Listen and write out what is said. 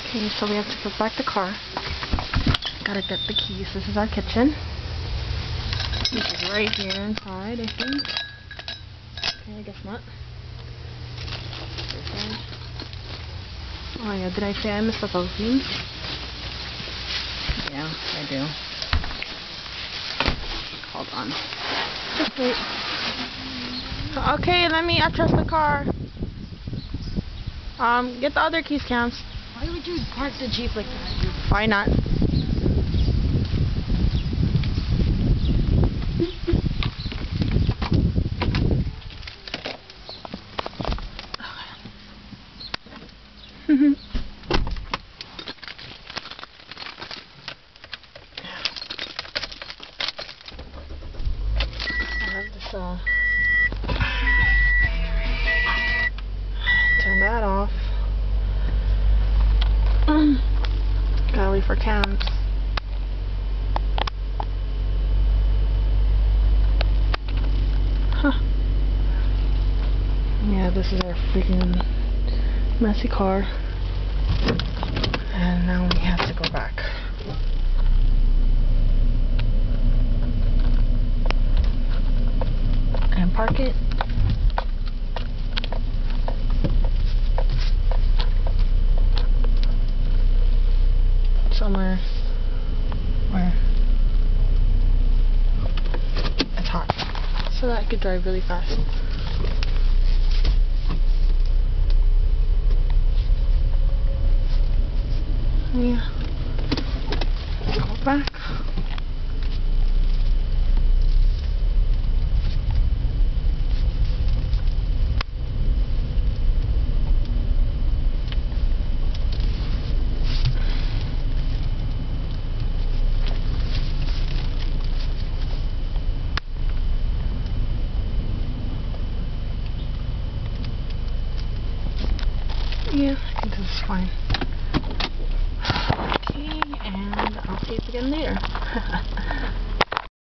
Okay, so we have to put back the car. Gotta get the keys. This is our kitchen. Which is right here inside, I think. Okay, I guess not. Oh yeah, did I say I missed the Philippines? Yeah, I do. Hold on. Just wait. Okay, let me adjust the car. Get the other keys, Cams. Why would you park the Jeep like that? Why not? Turn that off. Gotta wait for Cams. Huh. Yeah, this is our freaking messy car. And now we have to go back. And park it. Somewhere where it's hot, so that I could drive really fast. Yeah, go back. Yeah, I think this is fine. Okay, and I'll see you again later.